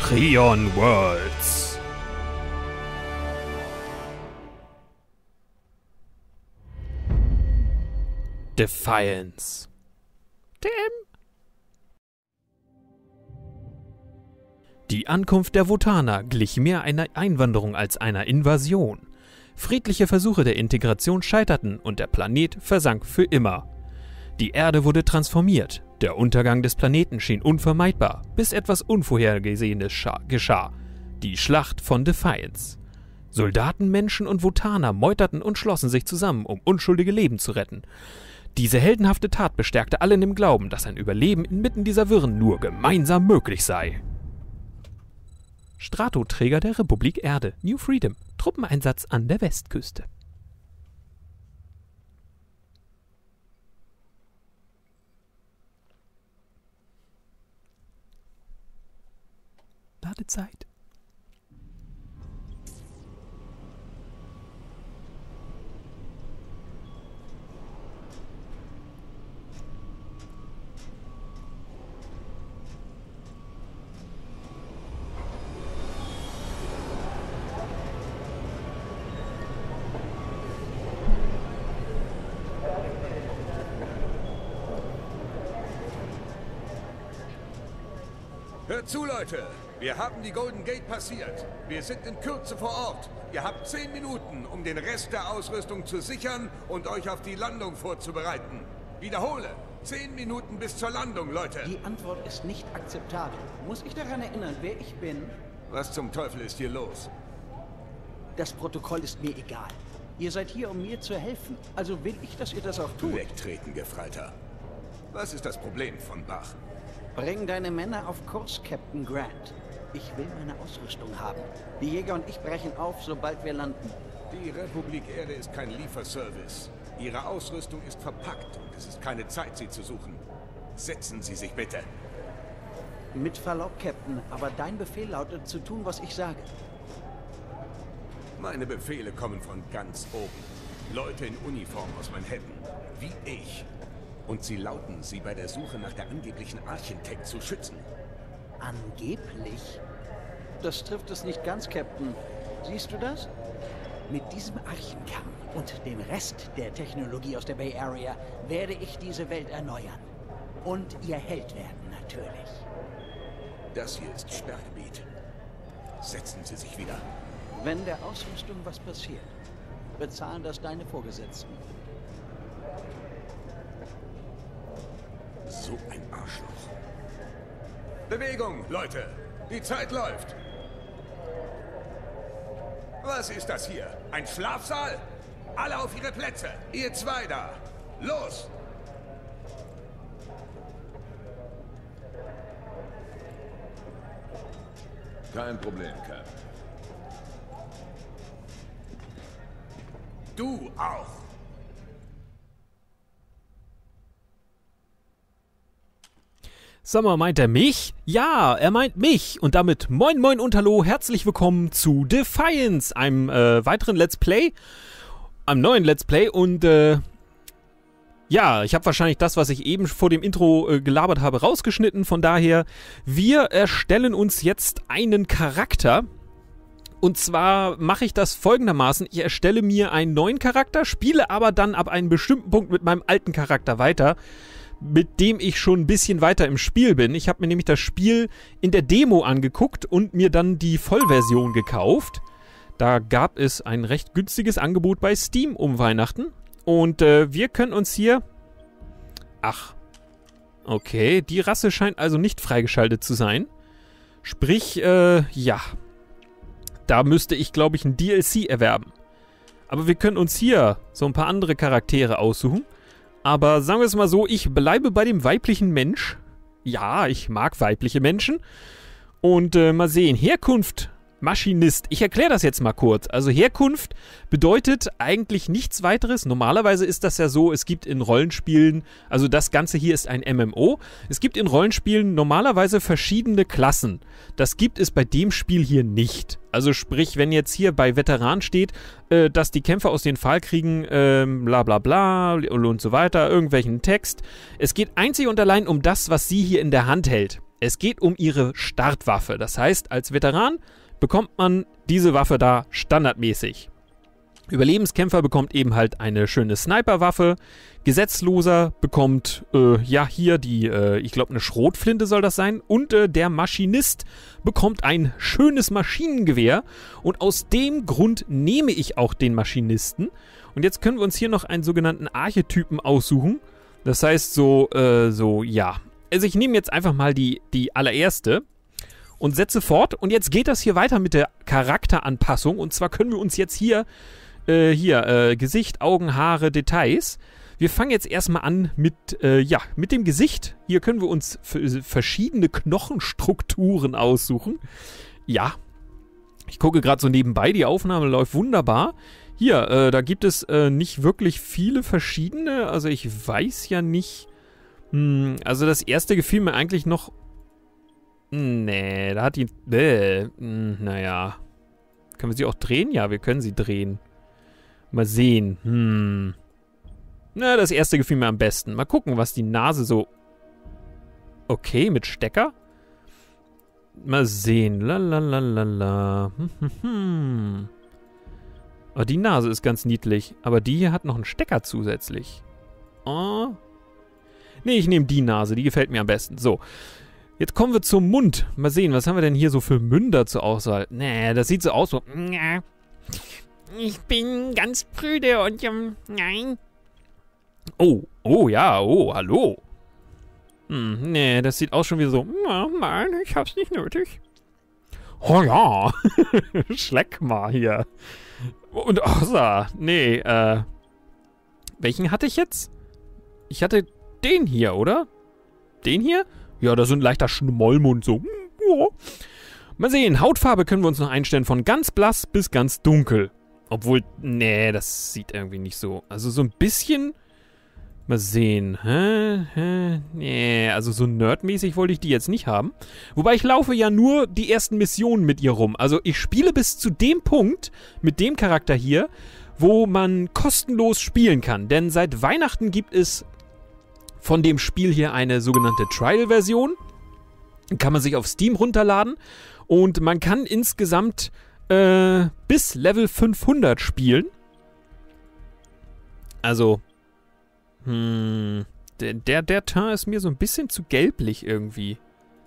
Trion Worlds. Defiance. Die Ankunft der Votaner glich mehr einer Einwanderung als einer Invasion. Friedliche Versuche der Integration scheiterten und der Planet versank für immer. Die Erde wurde transformiert. Der Untergang des Planeten schien unvermeidbar, bis etwas Unvorhergesehenes geschah. Die Schlacht von Defiance. Soldaten, Menschen und Votaner meuterten und schlossen sich zusammen, um unschuldige Leben zu retten. Diese heldenhafte Tat bestärkte alle in dem Glauben, dass ein Überleben inmitten dieser Wirren nur gemeinsam möglich sei. Stratoträger der Republik Erde, New Freedom, Truppeneinsatz an der Westküste. Ladezeit. Hört zu, Leute! Wir haben die Golden Gate passiert. Wir sind in Kürze vor Ort. Ihr habt 10 Minuten, um den Rest der Ausrüstung zu sichern und euch auf die Landung vorzubereiten. Wiederhole! 10 Minuten bis zur Landung, Leute! Die Antwort ist nicht akzeptabel. Muss ich daran erinnern, wer ich bin? Was zum Teufel ist hier los? Das Protokoll ist mir egal. Ihr seid hier, um mir zu helfen. Also will ich, dass ihr das auch tut. Wegtreten, Gefreiter. Was ist das Problem von Bach? Bring deine Männer auf Kurs, Captain Grant. Ich will meine Ausrüstung haben. Die Jäger und ich brechen auf, sobald wir landen. Die Republik Erde ist kein Lieferservice. Ihre Ausrüstung ist verpackt und es ist keine Zeit, sie zu suchen. Setzen Sie sich bitte. Mit Verlaub, Captain, aber dein Befehl lautet, zu tun, was ich sage. Meine Befehle kommen von ganz oben. Leute in Uniform aus Manhattan, wie ich. Und sie lauten, sie bei der Suche nach der angeblichen Architekt zu schützen. Angeblich? Das trifft es nicht ganz, Captain. Siehst du das? Mit diesem Archenkern und dem Rest der Technologie aus der Bay Area werde ich diese Welt erneuern. Und ihr Held werden, natürlich. Das hier ist Sperrgebiet. Setzen Sie sich wieder. Wenn der Ausrüstung was passiert, bezahlen das deine Vorgesetzten. So ein Arschloch. Bewegung, Leute! Die Zeit läuft! Was ist das hier? Ein Schlafsaal? Alle auf ihre Plätze! Ihr zwei da! Los! Kein Problem, Cap. Du auch! Sag mal, meint er mich? Ja, er meint mich. Und damit moin moin und hallo, herzlich willkommen zu Defiance, einem weiteren Let's Play, einem neuen Let's Play. Und ja, ich habe wahrscheinlich das, was ich eben vor dem Intro gelabert habe, rausgeschnitten. Von daher, wir erstellen uns jetzt einen Charakter. Und zwar mache ich das folgendermaßen: Ich erstelle mir einen neuen Charakter, spiele aber dann ab einem bestimmten Punkt mit meinem alten Charakter weiter, mit dem ich schon ein bisschen weiter im Spiel bin. Ich habe mir nämlich das Spiel in der Demo angeguckt und mir dann die Vollversion gekauft. Da gab es ein recht günstiges Angebot bei Steam um Weihnachten. Und wir können uns hier... Ach, okay, die Rasse scheint also nicht freigeschaltet zu sein. Sprich, ja, da müsste ich, glaube ich, ein DLC erwerben. Aber wir können uns hier so ein paar andere Charaktere aussuchen. Aber sagen wir es mal so, ich bleibe bei dem weiblichen Mensch. Ja, ich mag weibliche Menschen. Und mal sehen, Herkunft, Maschinist. Ich erkläre das jetzt mal kurz. Also Herkunft bedeutet eigentlich nichts weiteres. Normalerweise ist das ja so, es gibt in Rollenspielen, also das Ganze hier ist ein MMO. Es gibt in Rollenspielen normalerweise verschiedene Klassen. Das gibt es bei dem Spiel hier nicht. Also sprich, wenn jetzt hier bei Veteran steht, dass die Kämpfer aus den Pfahlkriegen bla bla bla und so weiter, irgendwelchen Text. Es geht einzig und allein um das, was sie hier in der Hand hält. Es geht um ihre Startwaffe. Das heißt, als Veteran bekommt man diese Waffe da standardmäßig. Überlebenskämpfer bekommt eben halt eine schöne Sniperwaffe. Gesetzloser bekommt, hier die, ich glaube eine Schrotflinte soll das sein. Und der Maschinist bekommt ein schönes Maschinengewehr. Und aus dem Grund nehme ich auch den Maschinisten. Und jetzt können wir uns hier noch einen sogenannten Archetypen aussuchen. Das heißt Also ich nehme jetzt einfach mal die allererste und setze fort. Und jetzt geht das hier weiter mit der Charakteranpassung. Und zwar können wir uns jetzt hier Gesicht, Augen, Haare, Details. Wir fangen jetzt erstmal an mit dem Gesicht. Hier können wir uns verschiedene Knochenstrukturen aussuchen. Ja, ich gucke gerade so nebenbei, die Aufnahme läuft wunderbar. Hier, da gibt es nicht wirklich viele verschiedene. Also ich weiß ja nicht. Also das erste gefiel mir eigentlich noch. Nee, da hat die. Naja. Können wir sie auch drehen? Ja, wir können sie drehen. Mal sehen. Na, das erste gefiel mir am besten. Mal gucken, was die Nase so... Okay, mit Stecker? Mal sehen. Lalalala. Oh, die Nase ist ganz niedlich. Aber die hier hat noch einen Stecker zusätzlich. Oh. Nee, ich nehme die Nase. Die gefällt mir am besten. So. Jetzt kommen wir zum Mund. Mal sehen, was haben wir denn hier so für Münder zur Auswahl? Nee, das sieht so aus so... Ich bin ganz prüde und nein. Oh, ja, hallo. Nee, das sieht aus schon wie so, nein, ich hab's nicht nötig. Oh ja, schleck mal hier. Und nee, welchen hatte ich jetzt? Ich hatte den hier, oder? Den hier? Ja, das ist ein leichter Schmollmund, so. Ja. Mal sehen, Hautfarbe können wir uns noch einstellen von ganz blass bis ganz dunkel. Obwohl, nee, das sieht irgendwie nicht so. Also so ein bisschen. Mal sehen. Nee, also so nerdmäßig wollte ich die jetzt nicht haben. Wobei ich laufe ja nur die ersten Missionen mit ihr rum. Also ich spiele bis zu dem Punkt mit dem Charakter hier, wo man kostenlos spielen kann. Denn seit Weihnachten gibt es von dem Spiel hier eine sogenannte Trial-Version. Kann man sich auf Steam runterladen. Und man kann insgesamt bis Level 500 spielen. Also, der Teint ist mir so ein bisschen zu gelblich irgendwie.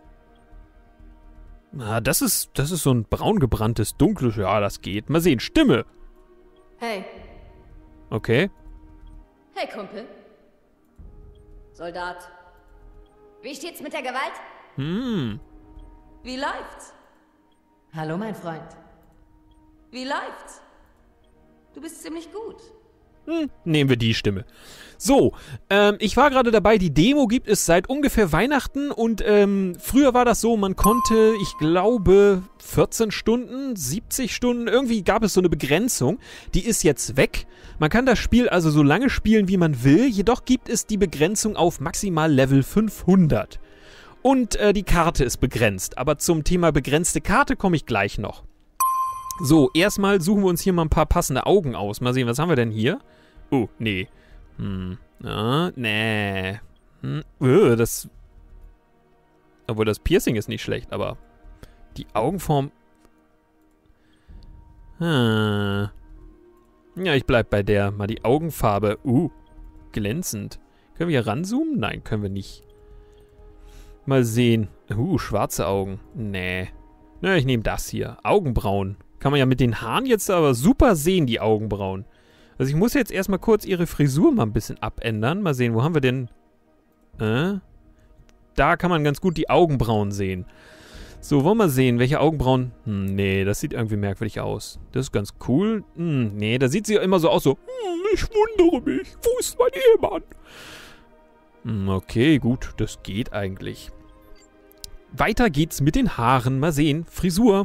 Das ist so ein braun gebranntes, dunkles, ja, das geht. Mal sehen, Stimme. Hey. Okay. Hey, Kumpel. Soldat. Wie steht's mit der Gewalt? Wie läuft's? Hallo, mein Freund. Wie läuft's? Du bist ziemlich gut. Nehmen wir die Stimme. So, ich war gerade dabei, die Demo gibt es seit ungefähr Weihnachten und früher war das so, man konnte, ich glaube, 14 Stunden, 70 Stunden, irgendwie gab es so eine Begrenzung, die ist jetzt weg. Man kann das Spiel also so lange spielen, wie man will, jedoch gibt es die Begrenzung auf maximal Level 500. Und die Karte ist begrenzt, aber zum Thema begrenzte Karte komme ich gleich noch. So, erstmal suchen wir uns hier mal ein paar passende Augen aus. Mal sehen, was haben wir denn hier? Oh, nee. Nee. Das... Obwohl, das Piercing ist nicht schlecht, aber... Die Augenform... Ja, ich bleib bei der. Mal die Augenfarbe. Glänzend. Können wir hier ranzoomen? Nein, können wir nicht. Mal sehen. Schwarze Augen. Nee. Na, ich nehme das hier. Augenbrauen. Kann man ja mit den Haaren jetzt aber super sehen, die Augenbrauen. Also ich muss jetzt erstmal kurz ihre Frisur mal ein bisschen abändern. Mal sehen, wo haben wir denn... Da kann man ganz gut die Augenbrauen sehen. So, wollen wir mal sehen, welche Augenbrauen... nee, das sieht irgendwie merkwürdig aus. Das ist ganz cool. Nee, da sieht sie ja immer so aus, so... ich wundere mich, wo ist mein Ehemann? Okay, gut, das geht eigentlich. Weiter geht's mit den Haaren. Mal sehen, Frisur...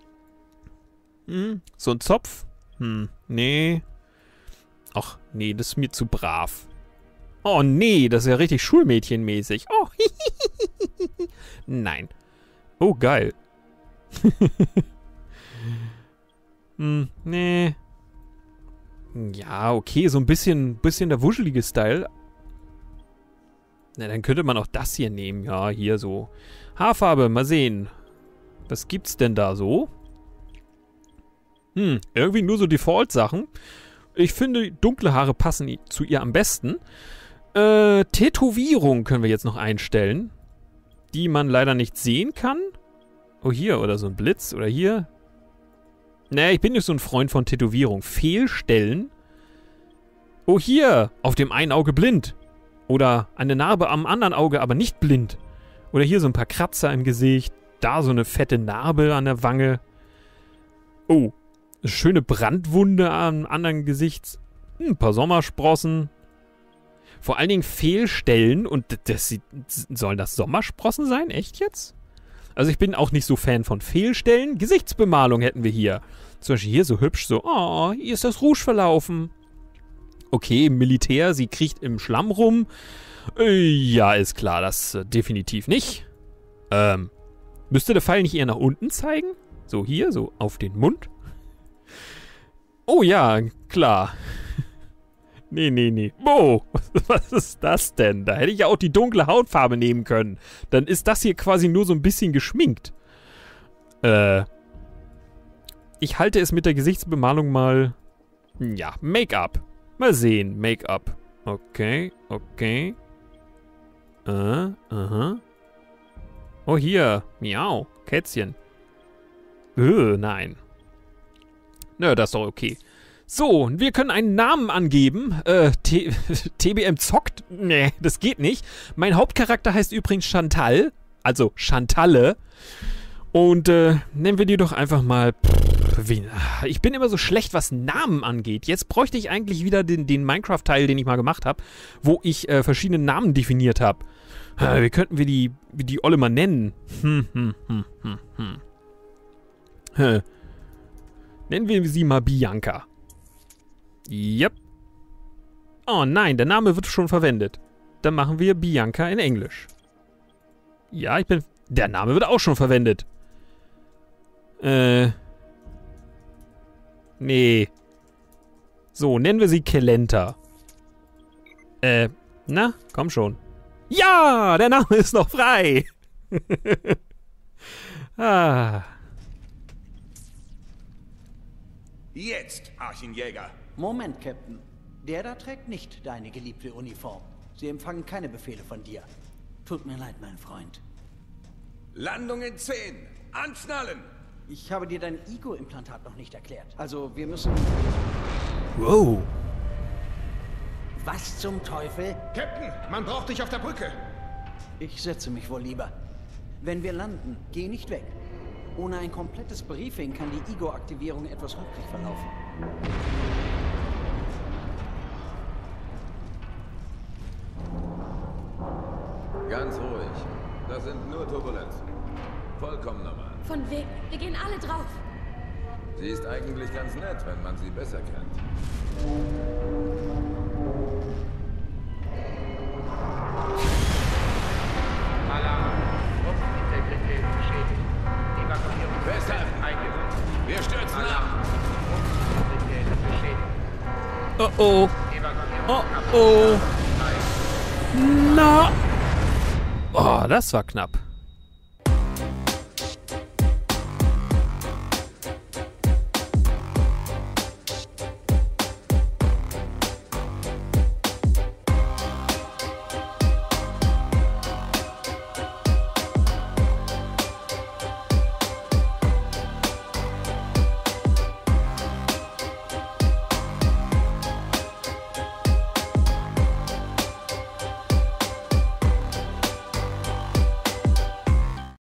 So ein Zopf? Nee. Ach, nee, das ist mir zu brav. Oh, nee, das ist ja richtig schulmädchenmäßig. Oh, nein. Oh, geil. Nee. Ja, okay, so ein bisschen der wuschelige Style. Na, dann könnte man auch das hier nehmen. Ja, hier so. Haarfarbe, mal sehen. Was gibt's denn da so? Irgendwie nur so Default-Sachen. Ich finde, dunkle Haare passen zu ihr am besten. Tätowierung können wir jetzt noch einstellen. Die man leider nicht sehen kann. Oh, hier, oder so ein Blitz, oder hier. Nee, ich bin nicht so ein Freund von Tätowierung. Fehlstellen. Oh, hier, auf dem einen Auge blind. Oder eine Narbe am anderen Auge, aber nicht blind. Oder hier so ein paar Kratzer im Gesicht. Da so eine fette Narbe an der Wange. Oh, eine schöne Brandwunde am anderen Gesicht. Ein paar Sommersprossen. Vor allen Dingen Fehlstellen. Und sollen das Sommersprossen sein? Echt jetzt? Also ich bin auch nicht so Fan von Fehlstellen. Gesichtsbemalung hätten wir hier. Zum Beispiel hier so hübsch so. Oh, hier ist das Rouge verlaufen. Okay, im Militär, sie kriecht im Schlamm rum. Ja, ist klar, das definitiv nicht. Müsste der Pfeil nicht eher nach unten zeigen? So hier, so auf den Mund? Oh ja, klar. Nee. Oh, was ist das denn? Da hätte ich ja auch die dunkle Hautfarbe nehmen können. Dann ist das hier quasi nur so ein bisschen geschminkt. Ich halte es mit der Gesichtsbemalung mal... Ja, Make-up. Mal sehen, Make-up. Okay. Aha. Oh, hier. Miau. Kätzchen. Nein. Nö, das ist doch okay. So, wir können einen Namen angeben. TBM zockt? Nee, das geht nicht. Mein Hauptcharakter heißt übrigens Chantal. Also Chantalle. Und nennen wir die doch einfach mal... Ich bin immer so schlecht, was Namen angeht. Jetzt bräuchte ich eigentlich wieder den Minecraft-Teil, den ich mal gemacht habe, wo ich verschiedene Namen definiert habe. Wie könnten wir die Olle mal nennen? Nennen wir sie mal Bianca. Yep. Oh nein, der Name wird schon verwendet. Dann machen wir Bianca in Englisch. Ja, der Name wird auch schon verwendet. Nee. So, nennen wir sie Kelenta. Na, komm schon. Ja, der Name ist noch frei. Jetzt, Archenjäger. Moment, Captain. Der da trägt nicht deine geliebte Uniform. Sie empfangen keine Befehle von dir. Tut mir leid, mein Freund. Landung in 10. Anschnallen. Ich habe dir dein Ego-Implantat noch nicht erklärt. Also, wir müssen... Wow. Was zum Teufel? Captain, man braucht dich auf der Brücke. Ich setze mich wohl lieber. Wenn wir landen, geh nicht weg. Ohne ein komplettes Briefing kann die Ego-Aktivierung etwas holprig verlaufen. Ganz ruhig. Das sind nur Turbulenzen. Vollkommen normal. Von wegen. Wir gehen alle drauf. Sie ist eigentlich ganz nett, wenn man sie besser kennt. Alarm. Gruppenintegrität beschädigt. Evakuierung Festhalten. eingesetzt. Wir stürzen ab. Alarm. Gruppenintegrität beschädigt. Oh oh. Evakuierung Oh oh. Na. Oh, das war knapp.